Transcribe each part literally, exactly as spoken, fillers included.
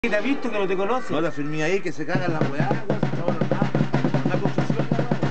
¿Qué te ha visto que no te conoce? No la firmé ahí, que se cagan las weas, weón. La construcción, la weá.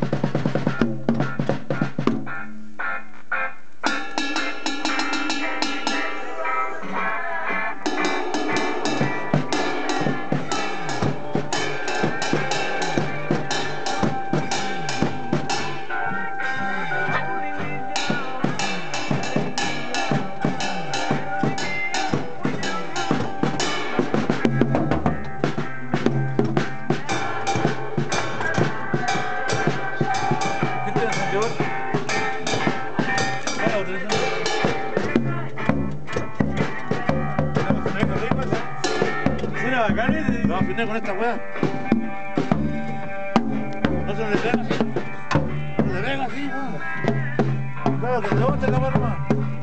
No, afiné con esta weá. No se le pega así. No le pega así, weón. Claro que no, te la weá nomás.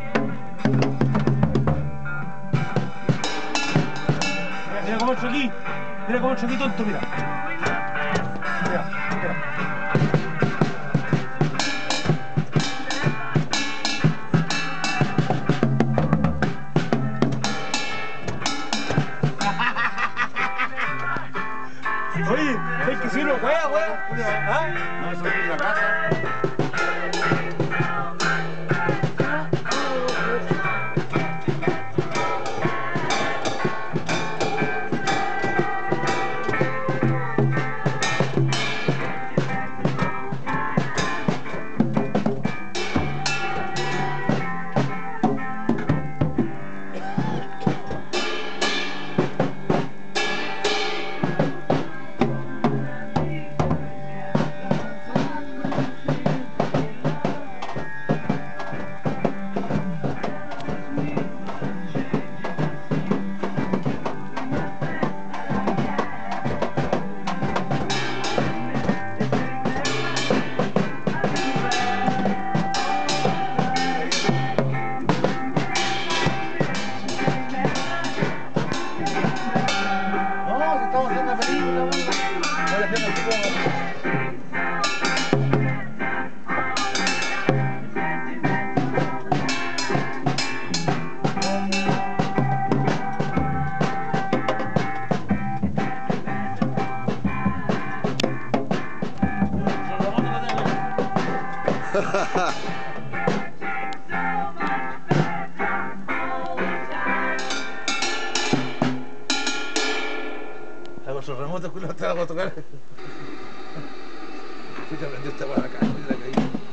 Mira cómo el choquí. Mira cómo el choquí tonto, mira. Mira, mira. Oye, es que si uno juega, wea. ¿Ah? No, eso es la casa. Estamos haciendo una película, weón. Ahora hacemos así como... Hago su remoto, culo, te hago tocar. Fíjate, esta para acá, la caí.